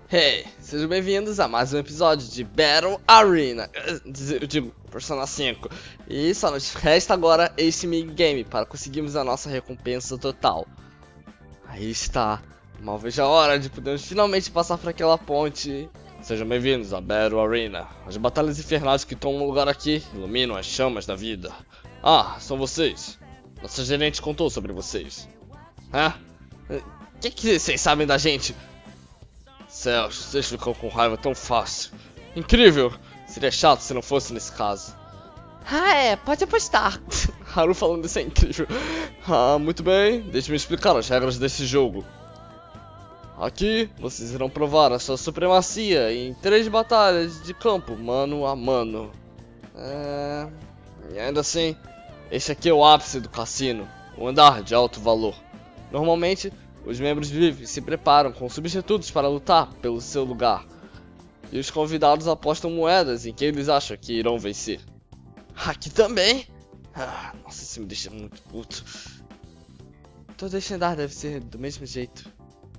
Hey, sejam bem-vindos a mais um episódio de Battle Arena, eu digo, Persona 5. E só nos resta agora esse minigame para conseguirmos a nossa recompensa total. Aí está, mal vejo a hora de podermos finalmente passar por aquela ponte. Sejam bem-vindos a Battle Arena. As batalhas infernais que tomam lugar aqui iluminam as chamas da vida. Ah, são vocês. Nossa gerente contou sobre vocês. O que vocês sabem da gente? Céus, vocês ficam com raiva tão fácil. Incrível! Seria chato se não fosse nesse caso. Pode apostar. Haru falando isso é incrível. Muito bem, deixe-me explicar as regras desse jogo. Aqui, vocês irão provar a sua supremacia em 3 batalhas de campo, mano a mano. E ainda assim, este aqui é o ápice do cassino, um andar de alto valor. Normalmente, os membros vivem se preparam com substitutos para lutar pelo seu lugar. E os convidados apostam moedas em quem eles acham que irão vencer. Aqui também? Nossa, isso me deixa muito puto. Todo este andar deve ser do mesmo jeito.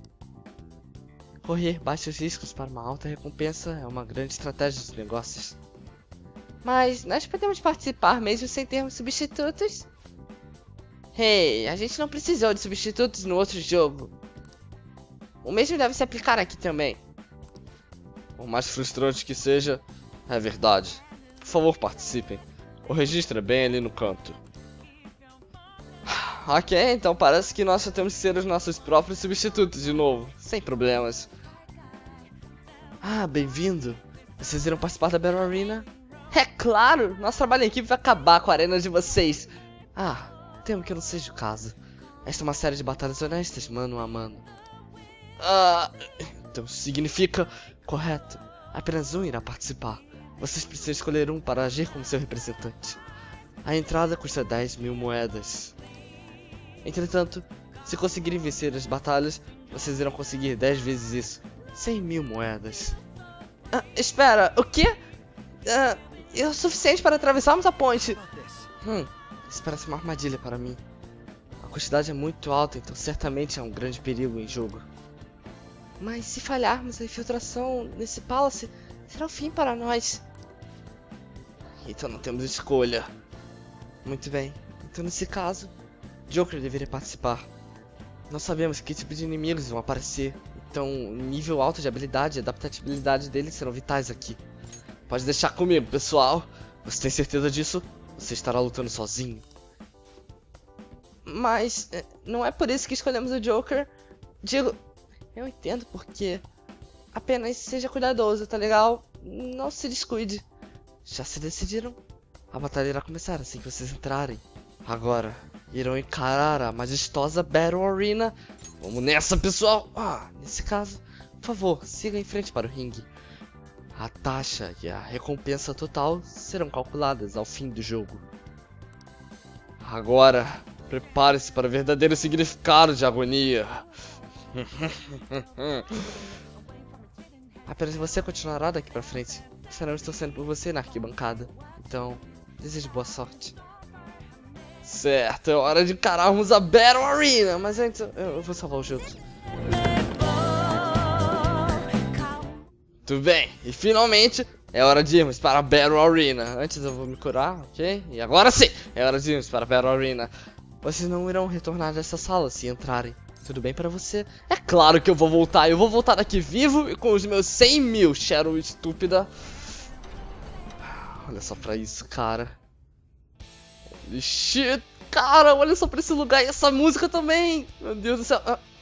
Correr baixos riscos para uma alta recompensa é uma grande estratégia de negócios. Mas nós podemos participar mesmo sem termos substitutos? Hey, a gente não precisou de substitutos no outro jogo. O mesmo deve se aplicar aqui também. Por mais frustrante que seja, é verdade. Por favor, participem. O registro é bem ali no canto. Ok, então parece que nós só temos que ser os nossos próprios substitutos de novo. Sem problemas. Bem-vindo. Vocês irão participar da Battle Arena? É claro! Nosso trabalho em equipe vai acabar com a arena de vocês. Temo que não seja o caso. Esta é uma série de batalhas honestas, mano a mano. Então significa... Correto. Apenas um irá participar. Vocês precisam escolher um para agir como seu representante. A entrada custa 10.000 moedas. Entretanto, se conseguirem vencer as batalhas, vocês irão conseguir 10 vezes isso. 100.000 moedas. Espera, o quê? É o suficiente para atravessarmos a ponte. Isso parece uma armadilha para mim. A quantidade é muito alta, então certamente é um grande perigo em jogo. Mas se falharmos a infiltração nesse Palace, será o fim para nós. Então não temos escolha. Muito bem, então nesse caso, Joker deveria participar. Nós sabemos que tipo de inimigos vão aparecer, então o nível alto de habilidade e adaptabilidade deles serão vitais aqui. Pode deixar comigo, pessoal. Você tem certeza disso? Você estará lutando sozinho. Mas não é por isso que escolhemos o Joker. Digo, eu entendo porque. Apenas seja cuidadoso, tá legal? Não se descuide. Já se decidiram? A batalha irá começar assim que vocês entrarem. Agora, irão encarar a majestosa Battle Arena. Vamos nessa, pessoal! Nesse caso, por favor, siga em frente para o ringue. A taxa e a recompensa total serão calculadas ao fim do jogo. Agora, prepare-se para o verdadeiro significado de agonia. Apenas você continuará daqui pra frente. Estaremos torcendo por você na arquibancada. Então, desejo boa sorte. Certo, é hora de encararmos a Battle Arena. Mas antes, eu vou salvar o jogo. Tudo bem, e finalmente é hora de irmos para a Battle Arena. Antes eu vou me curar, ok? E agora sim, é hora de irmos para a Battle Arena. Vocês não irão retornar dessa sala se entrarem. Tudo bem pra você? É claro que eu vou voltar. Eu vou voltar daqui vivo e com os meus 100.000, Cheryl estúpida. Olha só pra isso, cara. Holy shit, cara, olha só pra esse lugar e essa música também. Meu Deus do céu.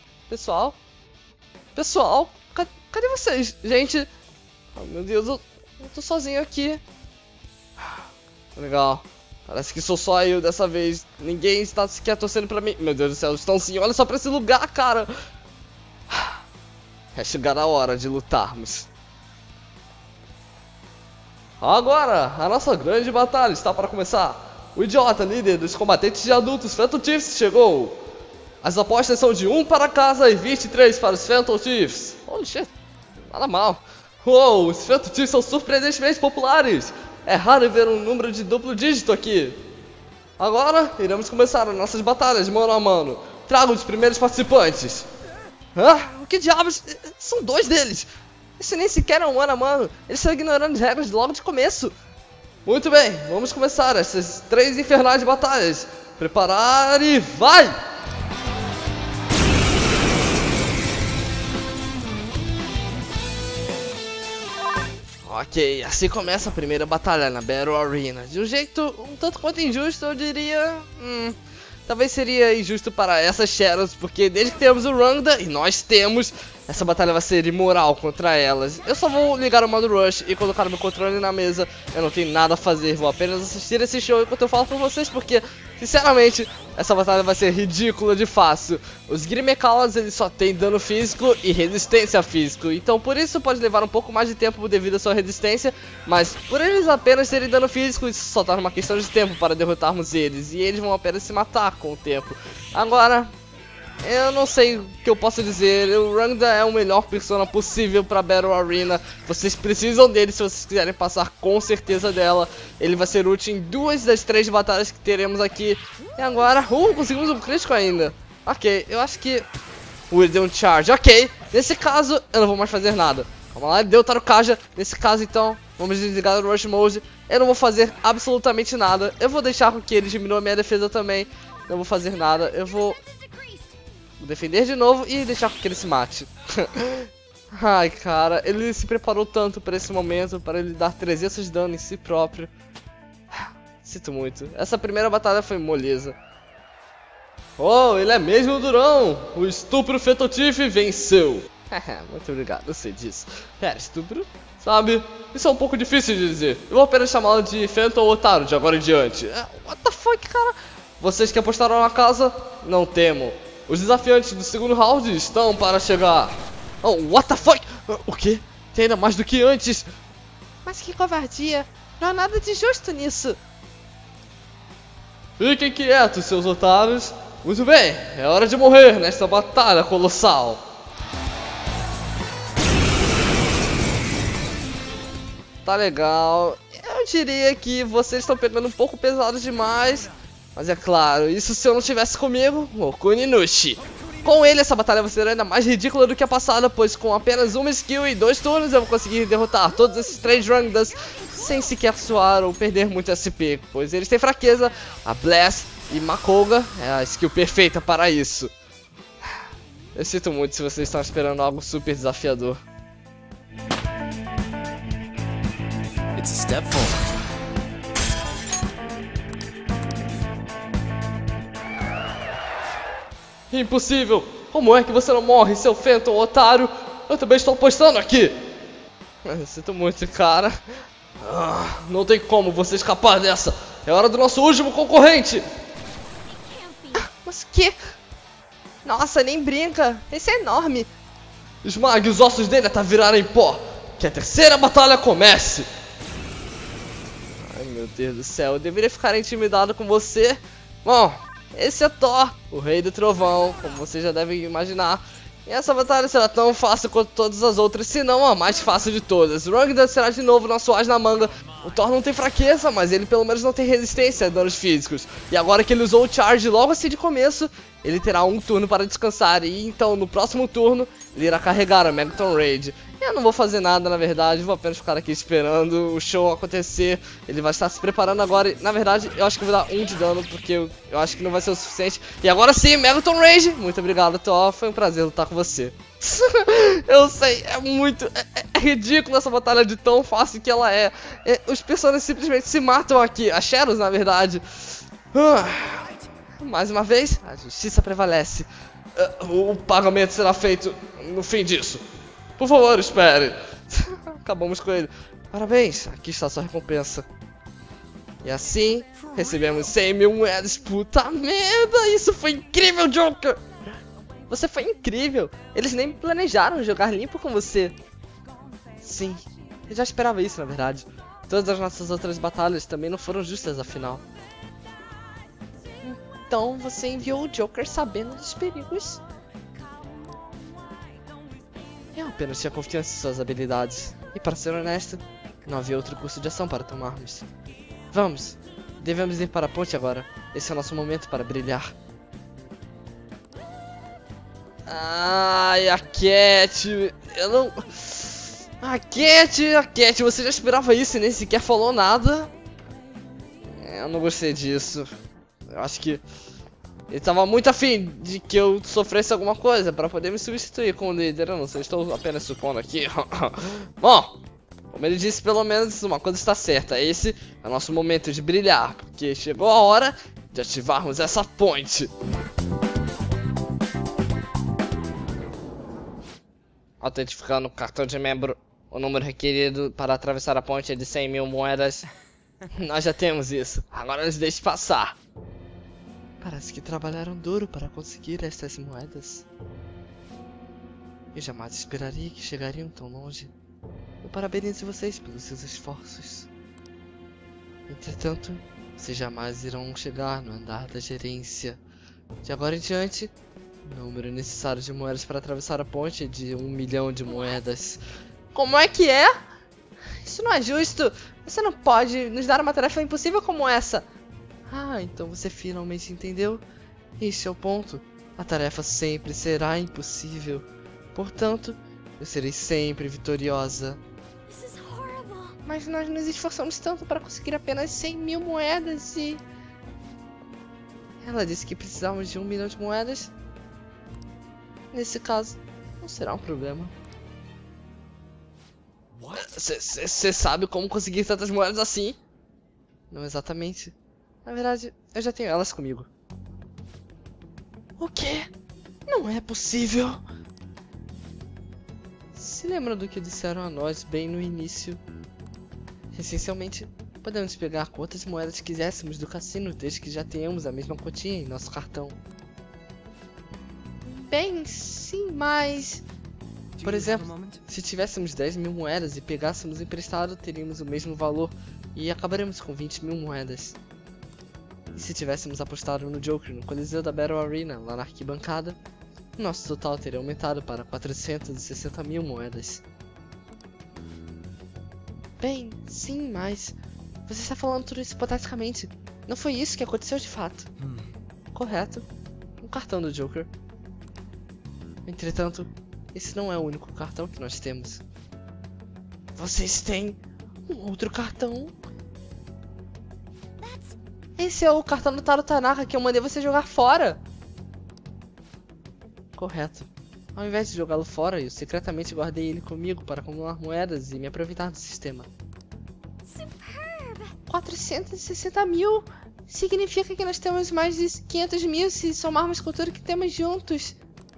Pessoal, cadê vocês? Gente, meu Deus, eu tô sozinho aqui. Legal. Parece que sou só eu dessa vez. Ninguém está sequer torcendo pra mim. Meu Deus do céu, estão sim. Olha só pra esse lugar, cara. É chegar a hora de lutarmos. Agora, a nossa grande batalha está para começar. O idiota líder dos combatentes de adultos, Phantom Thieves, chegou. As apostas são de 1 para casa e 23 para os Phantom Thieves. Holy shit, nada mal. Uou, os Phantom Thieves são surpreendentemente populares. É raro ver um número de duplo dígito aqui. Agora, iremos começar as nossas batalhas mano a mano. Trago os primeiros participantes. O que diabos? São 2 deles. Esse nem sequer é um mano a mano. Eles estão ignorando as regras logo de começo. Muito bem, vamos começar essas 3 infernais batalhas. Preparar e vai! Ok, assim começa a primeira batalha na Battle Arena. De um jeito um tanto quanto injusto, eu diria... talvez seria injusto para essas Shadows, porque desde que temos o Rangda, e nós temos, essa batalha vai ser imoral contra elas. Eu só vou ligar o modo Rush e colocar o meu controle na mesa. Eu não tenho nada a fazer, vou apenas assistir esse show enquanto eu falo com vocês, porque, sinceramente, essa batalha vai ser ridícula de fácil. Os Grimmekalas, eles só têm dano físico e resistência físico, então por isso pode levar um pouco mais de tempo devido à sua resistência, mas por eles apenas terem dano físico, isso só torna uma questão de tempo para derrotarmos eles, e eles vão apenas se matar com o tempo. Agora, eu não sei o que eu posso dizer, o Rangda é o melhor persona possível para Battle Arena. Vocês precisam dele se vocês quiserem passar com certeza dela. Ele vai ser útil em 2 das 3 batalhas que teremos aqui. E agora, conseguimos um crítico ainda. Ok, eu acho que... ele deu um charge, ok. Nesse caso, eu não vou mais fazer nada. Vamos lá, ele deu o Tarukaja. Nesse caso, então, vamos desligar o Rush Mode. Eu não vou fazer absolutamente nada. Eu vou deixar com que ele diminua a minha defesa também. Não vou fazer nada, eu vou defender de novo e deixar que ele se mate. Ai, cara, ele se preparou tanto para esse momento, para ele dar 300 de dano em si próprio. Sinto muito. Essa primeira batalha foi moleza. Oh, ele é mesmo durão! O estupro Fetotife venceu! Muito obrigado, eu sei disso. Pera, estupro? Sabe, isso é um pouco difícil de dizer. Eu vou apenas chamá-lo de Phantom Otaru de agora em diante. What the fuck, cara? Vocês que apostaram na casa, não temo. Os desafiantes do segundo round estão para chegar. Oh, what the fuck? O quê? Tem ainda mais do que antes. Mas que covardia. Não há nada de justo nisso. Fiquem quietos, seus otários. Muito bem, é hora de morrer nesta batalha colossal. Tá legal. Eu diria que vocês estão pegando um pouco pesado demais. Mas é claro, isso se eu não tivesse comigo, Okuninushi. Com ele essa batalha vai ser ainda mais ridícula do que a passada, pois com apenas uma skill e 2 turnos eu vou conseguir derrotar todos esses 3 Rangdas sem sequer suar ou perder muito SP, pois eles têm fraqueza, a Blast e Makoga é a skill perfeita para isso. Eu sinto muito se vocês estão esperando algo super desafiador. It's a step forward. Impossível! Como é que você não morre, seu Phantom otário? Eu também estou apostando aqui! Eu sinto muito, cara. Não tem como você escapar dessa! É hora do nosso último concorrente! Mas que... Nossa, nem brinca! Esse é enorme! Esmague os ossos dele até virarem pó! Que a terceira batalha comece! Ai, meu Deus do céu, eu deveria ficar intimidado com você. Bom... esse é Thor, o Rei do Trovão, como vocês já devem imaginar. E essa batalha será tão fácil quanto todas as outras, se não a mais fácil de todas. Rangda será de novo nosso as na manga. O Thor não tem fraqueza, mas ele pelo menos não tem resistência a danos físicos. E agora que ele usou o Charge logo assim de começo, ele terá um turno para descansar. E então no próximo turno, ele irá carregar a Megaton Raid. Eu não vou fazer nada, na verdade, vou apenas ficar aqui esperando o show acontecer. Ele vai estar se preparando agora e, na verdade, eu acho que eu vou dar 1 de dano, porque eu acho que não vai ser o suficiente. E agora sim, Megaton Rage! Muito obrigado, Thor, foi um prazer lutar com você. Eu sei, é muito... É ridículo essa batalha de tão fácil que ela é. Os personagens simplesmente se matam aqui, as Shadows, na verdade. Mais uma vez, a justiça prevalece. O pagamento será feito no fim disso. Por favor, espere. Acabamos com ele. Parabéns, aqui está a sua recompensa. E assim, recebemos 100 mil moedas. Puta merda, isso foi incrível, Joker. Você foi incrível. Eles nem planejaram jogar limpo com você. Sim, eu já esperava isso, na verdade. Todas as nossas outras batalhas também não foram justas, afinal. Então você enviou o Joker sabendo dos perigos? Eu apenas tinha confiança em suas habilidades. E para ser honesto, não havia outro curso de ação para tomarmos. Vamos, devemos ir para a ponte agora. Esse é o nosso momento para brilhar. Ai, a Cat, eu não... A Cat, você já esperava isso e nem sequer falou nada? Eu não gostei disso. Eu acho que ele tava muito afim de que eu sofresse alguma coisa pra poder me substituir como líder. Eu não sei, estou apenas supondo aqui. Bom, como ele disse, pelo menos uma coisa está certa. Esse é o nosso momento de brilhar, porque chegou a hora de ativarmos essa ponte. Autentificando o cartão de membro. O número requerido para atravessar a ponte é de 100.000 moedas. Nós já temos isso. Agora nos deixe passar. Parece que trabalharam duro para conseguir estas moedas. Eu jamais esperaria que chegariam tão longe. Eu parabenizo vocês pelos seus esforços. Entretanto, vocês jamais irão chegar no andar da gerência. De agora em diante, o número necessário de moedas para atravessar a ponte é de 1 milhão de moedas. Como é que é? Isso não é justo. Você não pode nos dar uma tarefa impossível como essa. Ah, então você finalmente entendeu? Este é o ponto. A tarefa sempre será impossível. Portanto, eu serei sempre vitoriosa. Mas nós nos esforçamos tanto para conseguir apenas 100.000 moedas e... Ela disse que precisávamos de 1 milhão de moedas. Nesse caso, não será um problema. Você sabe como conseguir tantas moedas assim? Não exatamente. Na verdade, eu já tenho elas comigo. O quê? Não é possível. Se lembram do que disseram a nós bem no início? Essencialmente, podemos pegar quantas moedas quiséssemos do cassino desde que já tenhamos a mesma quantia em nosso cartão. Bem, sim, mas... Por exemplo, se tivéssemos 10.000 moedas e pegássemos emprestado, teríamos o mesmo valor e acabaremos com 20.000 moedas. E se tivéssemos apostado no Joker no Coliseu da Battle Arena, lá na arquibancada, o nosso total teria aumentado para 460.000 moedas. Bem, sim, mas... Você está falando tudo isso hipoteticamente. Não foi isso que aconteceu de fato. Correto. Um cartão do Joker. Entretanto, esse não é o único cartão que nós temos. Vocês têm um outro cartão? Esse é o cartão do Taro Tanaka que eu mandei você jogar fora. Correto. Ao invés de jogá-lo fora, eu secretamente guardei ele comigo para acumular moedas e me aproveitar do sistema. 460.000 significa que nós temos mais de 500.000 se somarmos com tudo que temos juntos.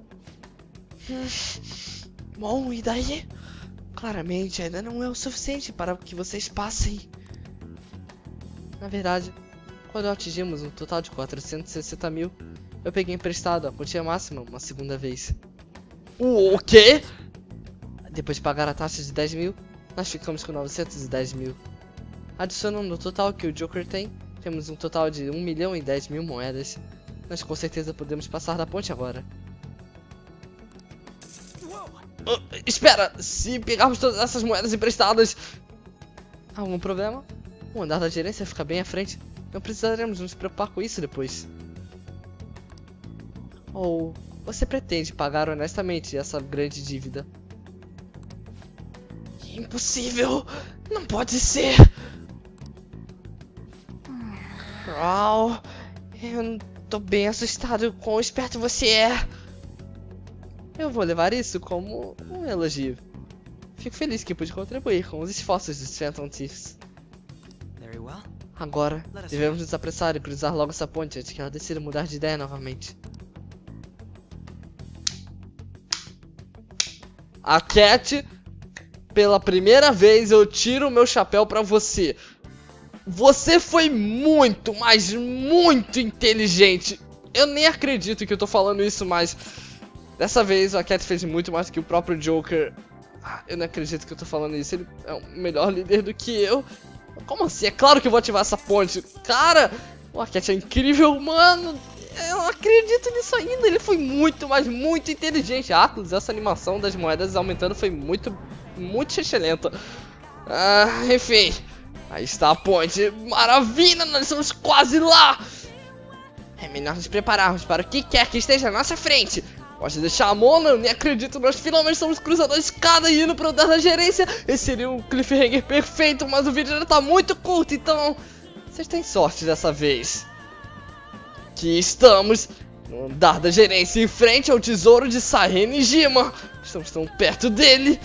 Bom, e daí? Claramente ainda não é o suficiente para que vocês passem. Na verdade, quando atingimos um total de 460.000, eu peguei emprestado a quantia máxima uma segunda vez. O quê? Depois de pagar a taxa de 10.000, nós ficamos com 910.000. Adicionando o total que o Joker tem, temos um total de 1 milhão e 10.000 moedas. Nós com certeza podemos passar da ponte agora. Espera! Se pegarmos todas essas moedas emprestadas... Algum problema? O andar da gerência fica bem à frente. Não precisaremos nos preocupar com isso depois. Ou você pretende pagar honestamente essa grande dívida? Impossível! Não pode ser! Uau! Eu tô bem assustado com quão esperto você é! Eu vou levar isso como um elogio. Fico feliz que pude contribuir com os esforços dos Phantom Thieves. Agora, devemos nos apressar e cruzar logo essa ponte antes que ela decida mudar de ideia novamente. A Cat, pela primeira vez eu tiro o meu chapéu pra você. Você foi muito, mas muito inteligente. Eu nem acredito que eu tô falando isso, mas... Dessa vez a Cat fez muito mais do que o próprio Joker. Eu não acredito que eu tô falando isso. Ele é um melhor líder do que eu. Como assim? É claro que eu vou ativar essa ponte. Cara, a Cat é incrível, mano. Eu não acredito nisso ainda. Ele foi muito, mas muito inteligente. Atlas, essa animação das moedas aumentando foi muito excelente. Enfim. Aí está a ponte. Maravilha, nós estamos quase lá. É melhor nos prepararmos para o que quer que esteja à nossa frente. Pode deixar a Mona, eu nem acredito, nós finalmente estamos cruzando a escada e indo pro andar da gerência. Esse seria um cliffhanger perfeito, mas o vídeo ainda tá muito curto, então vocês têm sorte dessa vez. Que estamos no andar da gerência, em frente ao tesouro de Sahenjima. Estamos tão perto dele.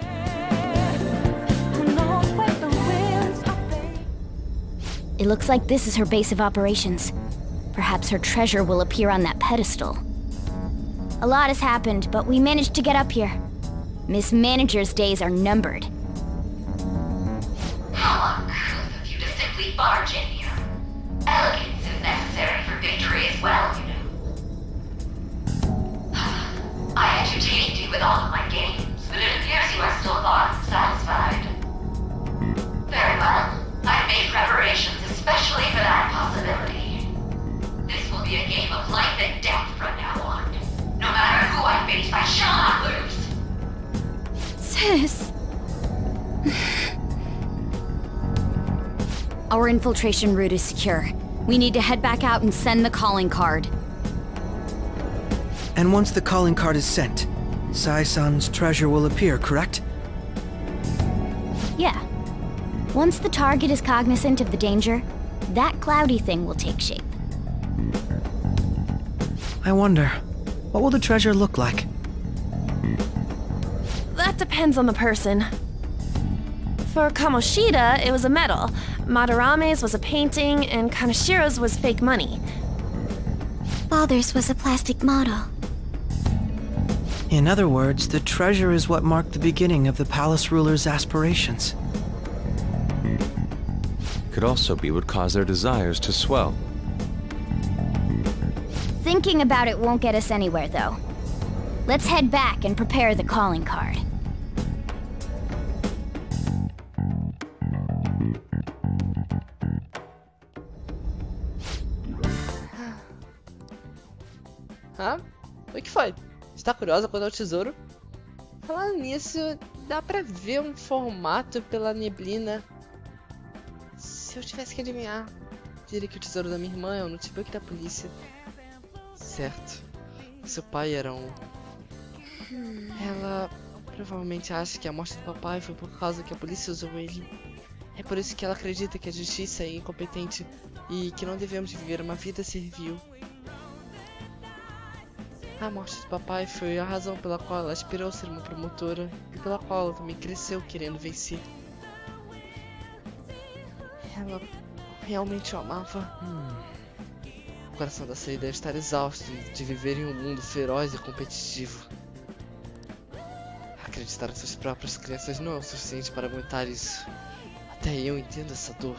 It looks like this is her base of operations. Perhaps her treasure will appear on that pedestal. A lot has happened, but we managed to get up here. Miss Manager's days are numbered. How uncouth of you to simply barge in here. Elegance is necessary for victory as well, you know. I entertained you with all of my games, but it appears you are still unsatisfied. Very well. I've made preparations especially for that possibility. This will be a game of life and death from now on. No matter who I face, I shall not lose. Sis. Our infiltration route is secure. We need to head back out and send the calling card. And once the calling card is sent, Sai-san's treasure will appear, correct? Yeah. Once the target is cognizant of the danger, that cloudy thing will take shape. I wonder, what will the treasure look like? That depends on the person. For Kamoshida, it was a medal. Madarame's was a painting, and Kanashiro's was fake money. Father's was a plastic model. In other words, the treasure is what marked the beginning of the palace ruler's aspirations. Could also be what caused their desires to swell. Thinking about it won't get us anywhere, though. Let's head back and prepare the calling card. Ah, o que foi? Está curiosa quanto ao tesouro? Falando nisso, dá pra ver um formato pela neblina. Se eu tivesse que adivinhar, diria que o tesouro da minha irmã é o notebook da polícia. Certo. Seu pai era um... Ela provavelmente acha que a morte do papai foi por causa que a polícia usou ele. É por isso que ela acredita que a justiça é incompetente e que não devemos viver uma vida servil. A morte do papai foi a razão pela qual ela aspirou ser uma promotora e pela qual ela também cresceu querendo vencer. Ela realmente o amava. O coração da Sei deve estar exausto de viver em um mundo feroz e competitivo. Acreditar em suas próprias crianças não é o suficiente para aguentar isso. Até eu entendo essa dor.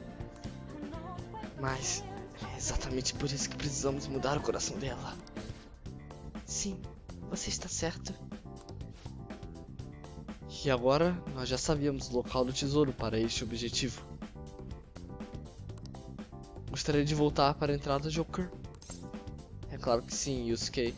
Mas é exatamente por isso que precisamos mudar o coração dela. Sim, você está certo. E agora nós já sabíamos o local do tesouro para este objetivo. Gostaria de voltar para a entrada, Joker? É claro que sim, Yusuke.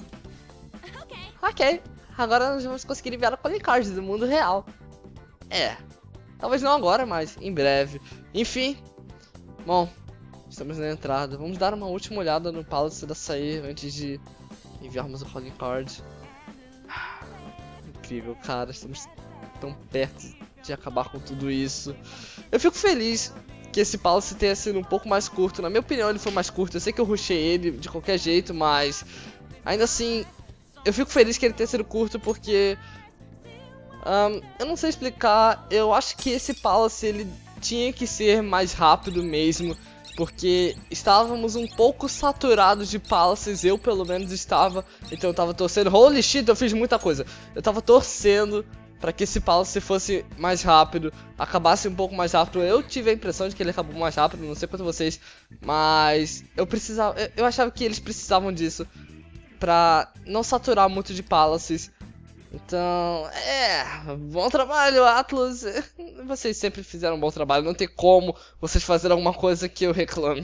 Ok, agora nós vamos conseguir enviar a calling card do mundo real. É, talvez não agora, mas em breve. Enfim, bom, estamos na entrada. Vamos dar uma última olhada no Palace da Sai antes de enviarmos o calling card. Incrível, cara, estamos tão perto de acabar com tudo isso. Eu fico feliz que esse Palace tenha sido um pouco mais curto. Na minha opinião, ele foi mais curto. Eu sei que eu rushei ele de qualquer jeito, mas ainda assim, eu fico feliz que ele tenha sido curto porque eu não sei explicar. Eu acho que esse Palace ele tinha que ser mais rápido mesmo, porque estávamos um pouco saturados de Palaces. Eu pelo menos estava. Então eu tava torcendo. Holy shit, eu fiz muita coisa. Eu tava torcendo para que esse Palace fosse mais rápido, acabasse um pouco mais rápido. Eu tive a impressão de que ele acabou mais rápido, não sei quanto vocês, mas eu achava que eles precisavam disso pra não saturar muito de Palaces. Então, bom trabalho, Atlus. Vocês sempre fizeram um bom trabalho, não tem como vocês fazerem alguma coisa que eu reclame.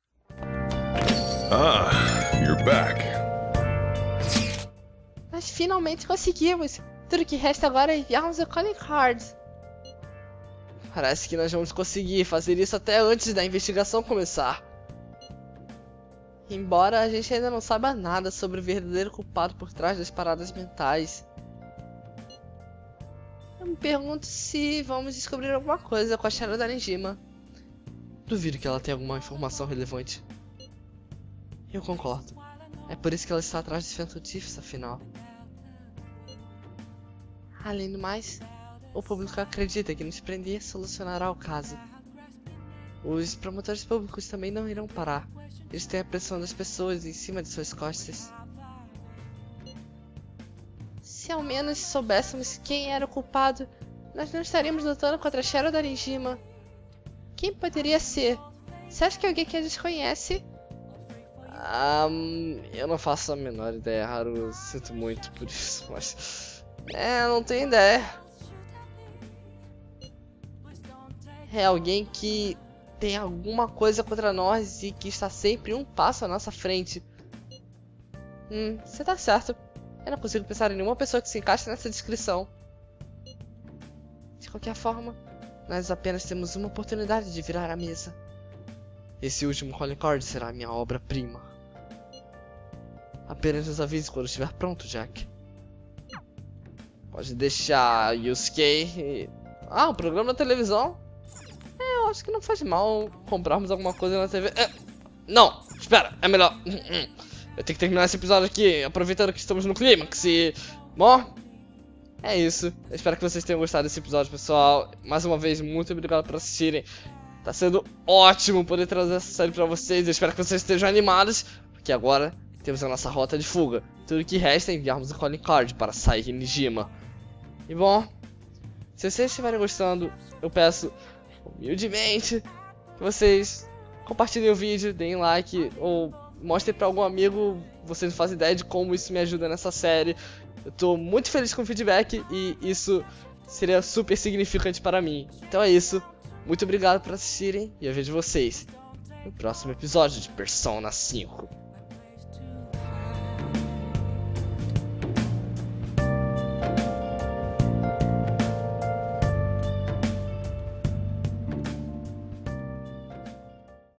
Ah, you're back. Mas finalmente conseguimos. Tudo que resta agora é enviarmos o calling card. Parece que nós vamos conseguir fazer isso até antes da investigação começar. Embora a gente ainda não saiba nada sobre o verdadeiro culpado por trás das paradas mentais. Eu me pergunto se vamos descobrir alguma coisa com a Cheryl da Nijima. Duvido que ela tenha alguma informação relevante. Eu concordo. É por isso que ela está atrás de Phantom Thieves, afinal. Além do mais, o público acredita que nos prender solucionará o caso. Os promotores públicos também não irão parar. Eles têm a pressão das pessoas em cima de suas costas. Se ao menos soubéssemos quem era o culpado, nós não estaríamos lutando contra a Cheryl da Nijima. Quem poderia ser? Você acha que é alguém que a gente conhece? Eu não faço a menor ideia, Haru. Sinto muito por isso, mas... não tenho ideia. É alguém que tem alguma coisa contra nós e que está sempre um passo à nossa frente. Você tá certo. Eu não consigo pensar em nenhuma pessoa que se encaixe nessa descrição. De qualquer forma, nós apenas temos uma oportunidade de virar a mesa. Esse último calling card será minha obra-prima. Apenas nos avise quando estiver pronto, Jack. Pode deixar Yusuke. Um programa na televisão? Eu acho que não faz mal comprarmos alguma coisa na TV. Não, espera, é melhor. Eu tenho que terminar esse episódio aqui, aproveitando que estamos no clímax e... Bom, é isso. Eu espero que vocês tenham gostado desse episódio, pessoal. Mais uma vez, muito obrigado por assistirem. Tá sendo ótimo poder trazer essa série pra vocês. Eu espero que vocês estejam animados, porque agora temos a nossa rota de fuga. Tudo que resta é enviarmos o calling card para Saiki Nijima. E bom, se vocês estiverem gostando, eu peço humildemente que vocês compartilhem o vídeo, deem like ou mostrem pra algum amigo. Vocês não fazem ideia de como isso me ajuda nessa série. Eu tô muito feliz com o feedback e isso seria super significante para mim. Então é isso, muito obrigado por assistirem e eu vejo vocês no próximo episódio de Persona 5.